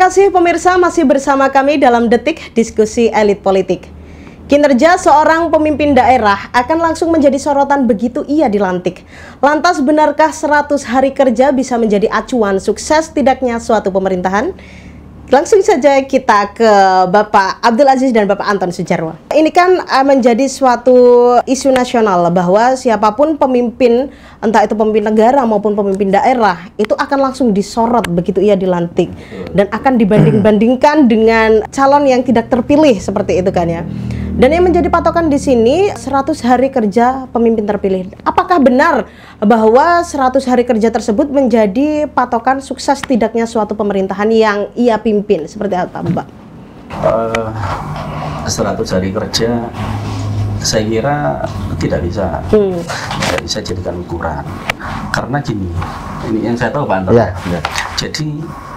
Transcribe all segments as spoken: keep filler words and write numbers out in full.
kasih pemirsa, masih bersama kami dalam Detik Diskusi Elit Politik. Kinerja seorang pemimpin daerah akan langsung menjadi sorotan begitu ia dilantik. Lantas benarkah seratus hari kerja bisa menjadi acuan sukses tidaknya suatu pemerintahan? Langsung saja kita ke Bapak Abdul Aziz dan Bapak Anton Sujarwo. Ini kan uh, menjadi suatu isu nasional bahwa siapapun pemimpin, entah itu pemimpin negara maupun pemimpin daerah, itu akan langsung disorot begitu ia dilantik. Dan akan dibanding-bandingkan dengan calon yang tidak terpilih seperti itu kan ya. Dan yang menjadi patokan di sini seratus hari kerja pemimpin terpilih. Apakah benar bahwa seratus hari kerja tersebut menjadi patokan sukses tidaknya suatu pemerintahan yang ia pimpin? Seperti apa, Mbak? Uh, seratus hari kerja saya kira tidak bisa, hmm. tidak bisa jadikan ukuran. Karena gini, ini yang saya tahu Pak Anton. Ya, ya. Jadi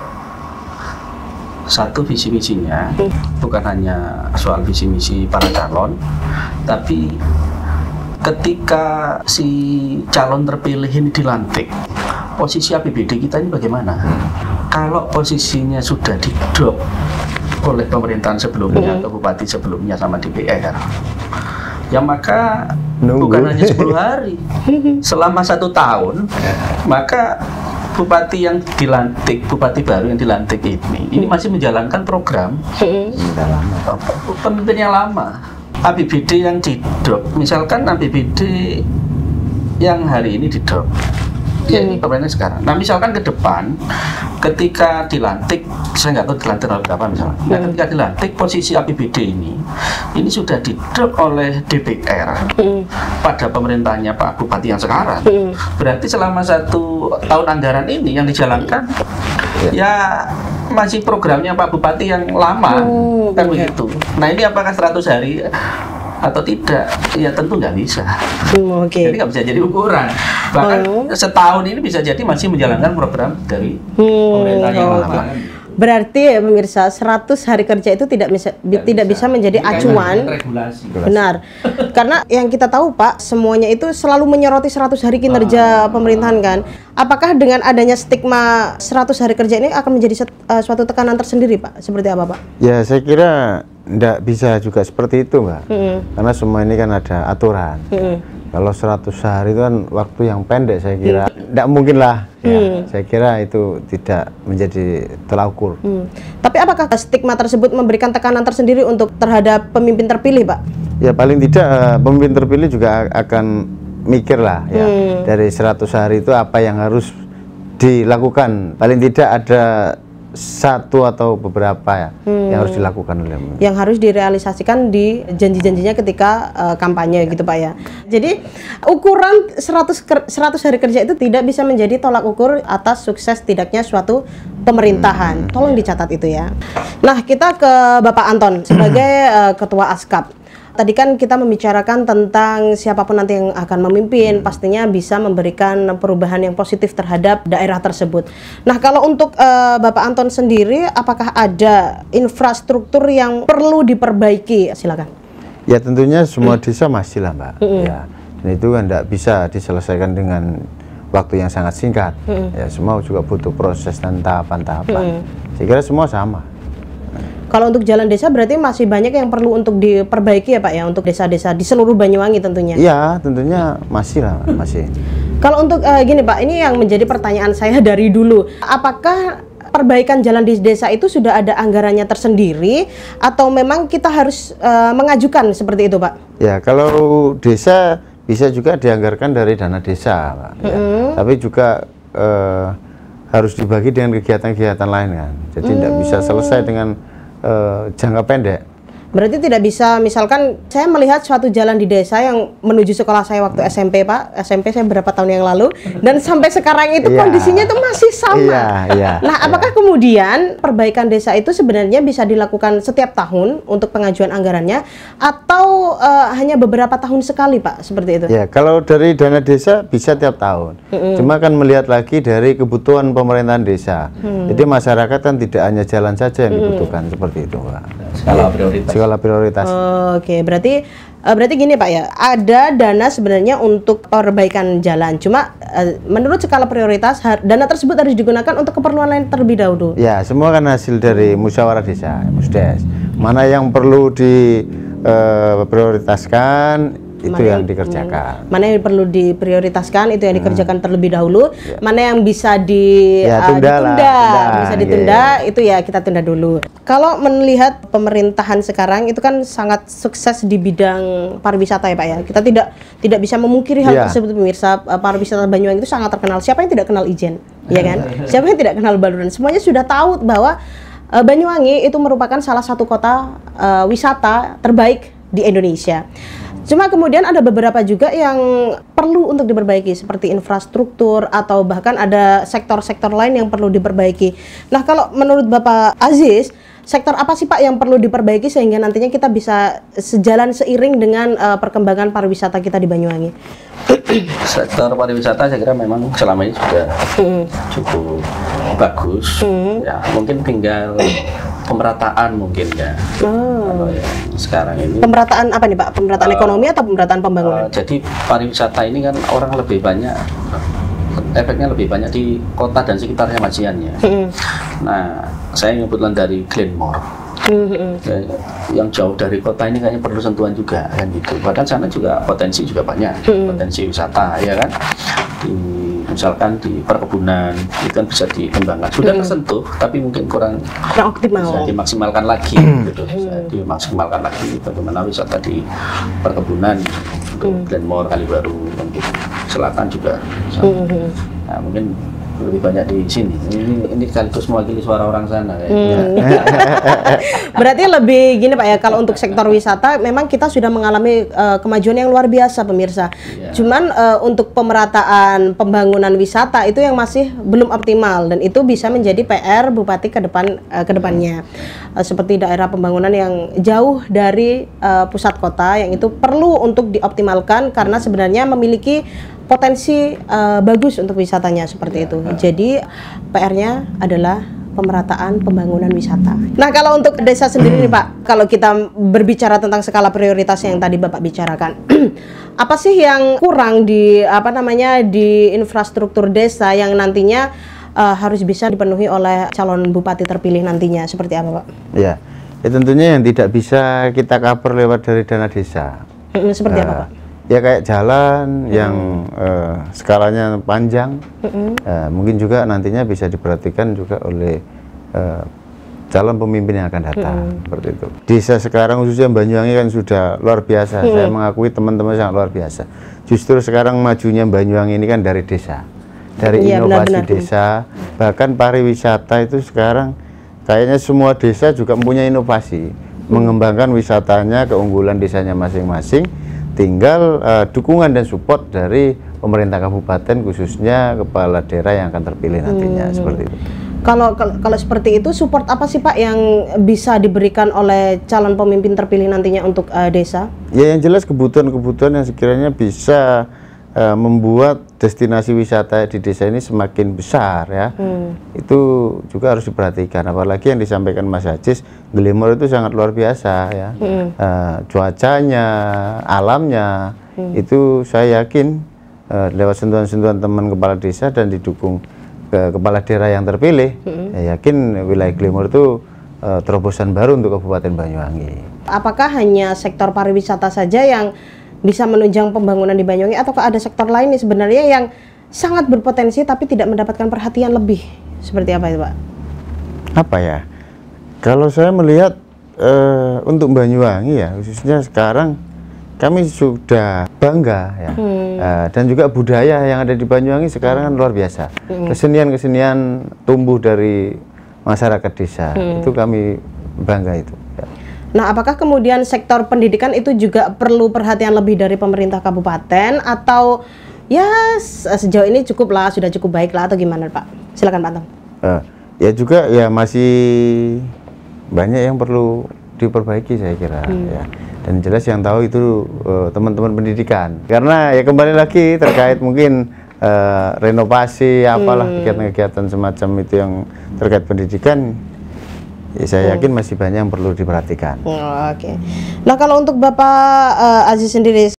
satu visi misinya hmm. bukan hanya soal visi misi para calon, tapi ketika si calon terpilih ini dilantik, posisi A P B D kita ini bagaimana? Kalau posisinya sudah di-drop oleh pemerintahan sebelumnya, atau bupati sebelumnya sama D P R, ya maka Nunggu. bukan hanya sepuluh hari, selama satu tahun, maka bupati yang dilantik, bupati baru yang dilantik ini, ini masih menjalankan program pemimpin yang lama. A P B D yang di-drop, misalkan A P B D yang hari ini di-drop, ya ini pemerintah sekarang. Nah misalkan ke depan, ketika dilantik, saya nggak tahu dilantik oleh berapa misalnya. Nah ketika dilantik, posisi A P B D ini, ini sudah di-drop oleh D P R pada pemerintahnya Pak Bupati yang sekarang. Berarti selama satu tahun anggaran ini yang dijalankan, ya masih programnya Pak Bupati yang lama, oh, kan begitu. Nah ini apakah seratus hari atau tidak? Ya tentu nggak bisa. Hmm, okay. Jadi nggak bisa jadi ukuran. Bahkan oh. setahun ini bisa jadi masih menjalankan program dari hmm, pemerintah yang oh, lama. Okay. Berarti ya pemirsa, seratus hari kerja itu tidak bisa tidak, tidak bisa, bisa menjadi ini acuan. Regulasi. Benar. Karena yang kita tahu Pak, semuanya itu selalu menyoroti seratus hari kinerja ah, pemerintahan kan. Apakah dengan adanya stigma seratus hari kerja ini akan menjadi set, uh, suatu tekanan tersendiri Pak? Seperti apa Pak? Ya saya kira tidak bisa juga seperti itu Mbak. Mm-hmm. Karena semua ini kan ada aturan. Mm-hmm. Kalau seratus hari itu kan waktu yang pendek, saya kira tidak hmm. mungkin lah ya. hmm. Saya kira itu tidak menjadi tolak ukur. hmm. Tapi apakah stigma tersebut memberikan tekanan tersendiri untuk terhadap pemimpin terpilih Pak? Ya paling tidak uh, pemimpin terpilih juga akan mikir lah ya, hmm. dari seratus hari itu apa yang harus dilakukan. Paling tidak ada satu atau beberapa ya hmm. yang harus dilakukan oleh yang harus direalisasikan di janji-janjinya ketika uh, kampanye ya. Gitu Pak ya. Jadi ukuran seratus, seratus hari kerja itu tidak bisa menjadi tolak ukur atas sukses tidaknya suatu pemerintahan. Hmm. Tolong dicatat itu ya. Nah kita ke Bapak Anton sebagai uh, Ketua Askap. Tadi kan kita membicarakan tentang siapapun nanti yang akan memimpin, pastinya bisa memberikan perubahan yang positif terhadap daerah tersebut. Nah, kalau untuk uh, Bapak Anton sendiri, apakah ada infrastruktur yang perlu diperbaiki? Silakan. Ya, tentunya semua desa masih lah, Mbak. Mm-hmm. Ya, dan itu kan tidak bisa diselesaikan dengan waktu yang sangat singkat. Mm-hmm. Ya, semua juga butuh proses dan tahapan-tahapan. Mm-hmm. Saya kira semua sama. Kalau untuk jalan desa berarti masih banyak yang perlu untuk diperbaiki ya Pak ya, untuk desa-desa di seluruh Banyuwangi tentunya. Iya, tentunya masih lah, masih. Kalau untuk uh, gini Pak, ini yang menjadi pertanyaan saya dari dulu. Apakah perbaikan jalan di desa itu sudah ada anggarannya tersendiri atau memang kita harus uh, mengajukan seperti itu Pak? Ya, kalau desa bisa juga dianggarkan dari dana desa Pak. Ya. Mm-hmm. Tapi juga uh, harus dibagi dengan kegiatan-kegiatan lain kan. Jadi tidak mm. bisa selesai dengan Uh, jangka pendek. Berarti tidak bisa, misalkan saya melihat suatu jalan di desa yang menuju sekolah saya waktu S M P Pak, S M P saya berapa tahun yang lalu, dan sampai sekarang itu yeah. kondisinya itu masih sama. Yeah, yeah, nah, apakah yeah. kemudian perbaikan desa itu sebenarnya bisa dilakukan setiap tahun untuk pengajuan anggarannya, atau uh, hanya beberapa tahun sekali Pak, seperti itu? Ya, yeah, kalau dari dana desa bisa tiap tahun. Mm-hmm. Cuma kan melihat lagi dari kebutuhan pemerintahan desa. Mm. Jadi masyarakat kan tidak hanya jalan saja yang dibutuhkan, mm. seperti itu Pak. Skala prioritas. Skala prioritas. Oh, oke, okay. Berarti Uh, berarti gini Pak ya, ada dana sebenarnya untuk perbaikan jalan. Cuma uh, menurut skala prioritas dana tersebut harus digunakan untuk keperluan lain terlebih dahulu. Ya, semua kan hasil dari musyawarah desa, musdes. Mana yang perlu diprioritaskan itu mana yang dikerjakan. Mana yang perlu diprioritaskan itu yang dikerjakan hmm. terlebih dahulu. Ya. Mana yang bisa di, ya, uh, tunda ditunda, lah, tunda, bisa ditunda yeah. itu ya kita tunda dulu. Kalau melihat pemerintahan sekarang itu kan sangat sukses di bidang pariwisata ya Pak ya. Kita tidak tidak bisa memungkiri hal yeah. tersebut pemirsa. Pariwisata Banyuwangi itu sangat terkenal. Siapa yang tidak kenal Ijen, ya kan? Siapa yang tidak kenal Baluran? Semuanya sudah tahu bahwa uh, Banyuwangi itu merupakan salah satu kota uh, wisata terbaik di Indonesia. Cuma kemudian ada beberapa juga yang perlu untuk diperbaiki seperti infrastruktur atau bahkan ada sektor-sektor lain yang perlu diperbaiki. Nah, kalau menurut Bapak Aziz, sektor apa sih Pak yang perlu diperbaiki sehingga nantinya kita bisa sejalan seiring dengan uh, perkembangan pariwisata kita di Banyuwangi? Sektor pariwisata saya kira memang selama ini sudah hmm. cukup bagus. Hmm. Ya, mungkin tinggal pemerataan mungkin ya. Oh. Ya sekarang ini pemerataan apa nih Pak? Pemerataan uh, ekonomi atau pemerataan pembangunan? Uh, jadi pariwisata ini kan orang lebih banyak, efeknya lebih banyak di kota dan sekitarnya Majian ya. Hmm. Nah, saya kebetulan dari Glenmore. Hmm. Ya, yang jauh dari kota ini kayaknya perlu sentuhan juga kan gitu. Bahkan sana juga potensi juga banyak, hmm. potensi wisata ya kan. Di, misalkan di perkebunan itu kan bisa dikembangkan, sudah hmm. tersentuh tapi mungkin kurang, kurang optimal, bisa dimaksimalkan lagi hmm. gitu, bisa dimaksimalkan lagi bagaimana wisata di perkebunan untuk hmm. Glenmore, Kalibaru, untuk selatan juga hmm. nah, mungkin lebih banyak di sini. Ini ini sekaligus mewakili suara orang sana ya. Hmm. Berarti lebih gini Pak ya, kalau untuk sektor wisata memang kita sudah mengalami uh, kemajuan yang luar biasa pemirsa. Yeah. Cuman uh, untuk pemerataan pembangunan wisata itu yang masih belum optimal dan itu bisa menjadi P R Bupati ke depan uh, ke depannya. Uh, seperti daerah pembangunan yang jauh dari uh, pusat kota yang itu perlu untuk dioptimalkan karena sebenarnya memiliki potensi uh, bagus untuk wisatanya seperti ya, itu. Ya. Jadi P R-nya adalah pemerataan pembangunan wisata. Nah, kalau untuk desa sendiri nih Pak, kalau kita berbicara tentang skala prioritas yang tadi Bapak bicarakan, apa sih yang kurang di apa namanya di infrastruktur desa yang nantinya uh, harus bisa dipenuhi oleh calon bupati terpilih nantinya? Seperti apa Pak? Ya, ya tentunya yang tidak bisa kita cover lewat dari dana desa. Seperti uh, apa Pak? Ya kayak jalan hmm. yang uh, skalanya panjang, hmm. uh, mungkin juga nantinya bisa diperhatikan juga oleh uh, calon pemimpin yang akan datang, hmm. seperti itu. Desa sekarang khususnya Banyuwangi kan sudah luar biasa, hmm. saya mengakui teman-teman sangat luar biasa. Justru sekarang majunya Banyuwangi ini kan dari desa, dari ya, inovasi benar, benar. desa, bahkan pariwisata itu sekarang kayaknya semua desa juga mempunyai inovasi, hmm. mengembangkan wisatanya, keunggulan desanya masing-masing. Tinggal uh, dukungan dan support dari pemerintah kabupaten khususnya kepala daerah yang akan terpilih nantinya hmm. seperti itu. Kalau, kalau kalau seperti itu support apa sih Pak yang bisa diberikan oleh calon pemimpin terpilih nantinya untuk uh, desa? Ya yang jelas kebutuhan-kebutuhan yang sekiranya bisa uh, membuat destinasi wisata di desa ini semakin besar ya. Hmm. Itu juga harus diperhatikan, apalagi yang disampaikan Mas Aziz, Glenmore itu sangat luar biasa ya. Hmm. Uh, cuacanya, alamnya, hmm. itu saya yakin uh, lewat sentuhan-sentuhan teman kepala desa dan didukung ke kepala daerah yang terpilih, hmm. ya yakin wilayah Glenmore itu uh, terobosan baru untuk Kabupaten Banyuwangi. Apakah hanya sektor pariwisata saja yang bisa menunjang pembangunan di Banyuwangi, ataukah ada sektor lain nih sebenarnya yang sangat berpotensi tapi tidak mendapatkan perhatian lebih? Seperti apa itu Pak? Apa ya? Kalau saya melihat uh, untuk Banyuwangi ya, khususnya sekarang kami sudah bangga ya, hmm. uh, dan juga budaya yang ada di Banyuwangi sekarang kan luar biasa. Kesenian-kesenian hmm. tumbuh dari masyarakat desa, hmm. itu kami bangga itu. Ya. Nah, apakah kemudian sektor pendidikan itu juga perlu perhatian lebih dari pemerintah kabupaten atau ya sejauh ini cukup lah, sudah cukup baik lah atau gimana Pak? Silakan Pak Anton. Uh, ya juga ya masih banyak yang perlu diperbaiki saya kira hmm. ya. Dan jelas yang tahu itu teman-teman uh, pendidikan. Karena ya kembali lagi terkait mungkin uh, renovasi apalah kegiatan-kegiatan hmm. semacam itu yang terkait pendidikan, Ya, saya yakin masih banyak yang perlu diperhatikan. Oh, oke. Okay. Nah, kalau untuk Bapak uh, Aziz sendiri